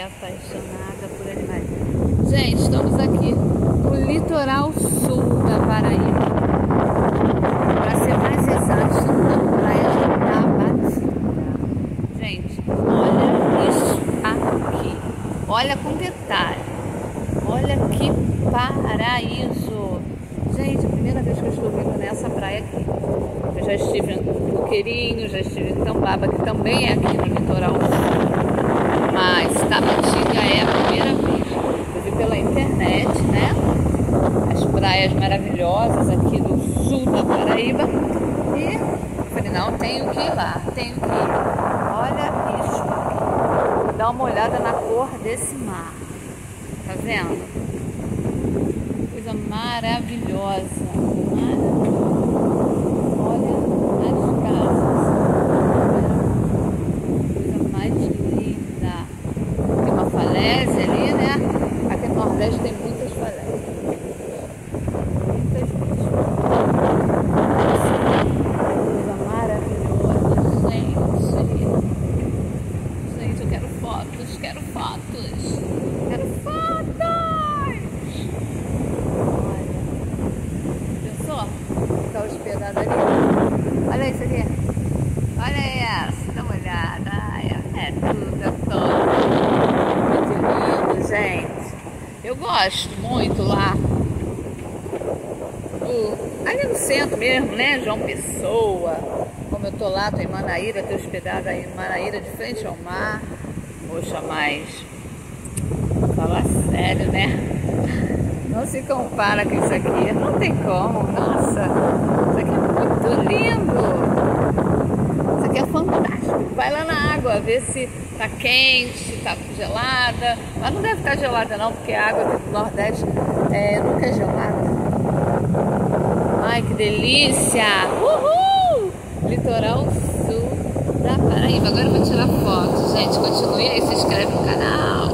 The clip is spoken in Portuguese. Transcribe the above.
apaixonada por animais. Gente, estamos aqui no litoral sul da Paraíba. Para ser mais exato, na praia de Tabatinga. Gente, olha isso aqui. Olha com detalhe. Olha que paraíso. Gente, a primeira vez que eu estou vindo nessa praia aqui. Eu já estive em Coqueirinho, já estive em Tambaba, que também é aqui no litoral sul. Mas Tabatinga é a primeira vez. Eu vi pela internet, né? As praias maravilhosas aqui do sul da Paraíba. E eu falei, não, tenho que ir lá, tenho que ir. Olha isso aqui. Dá uma olhada na cor desse mar. Tá vendo? Coisa maravilhosa. Olha as casas. Coisa mais linda. Tem uma falésia ali, né? Aqui no Nordeste tem muitas falésias. Muitas mesmo. Coisa maravilhosa, gente. Gente, eu quero fotos, quero fotos. Quero fotos! Olha. Pensou? Tá hospedada ali. Olha isso aqui. Olha essa, dá uma olhada. Ai, é tudo, é todo. Muito lindo, gente. Eu gosto muito lá. Ali no centro mesmo, né? João Pessoa. Como eu tô lá, tô em Manaíra, tô hospedada aí em Manaíra, de frente ao mar. Poxa, mas fala sério, né? Não se compara com isso aqui. Não tem como. Nossa, isso aqui é muito lindo. Isso aqui é fantástico. Vai lá na água, ver se tá quente, tá gelada. Mas não deve estar gelada não, porque a água aqui do Nordeste nunca é gelada. Ai, que delícia! Uhul! Litoral sul da Paraíba. Agora eu vou tirar foto. Gente, continue aí, se inscreve no canal.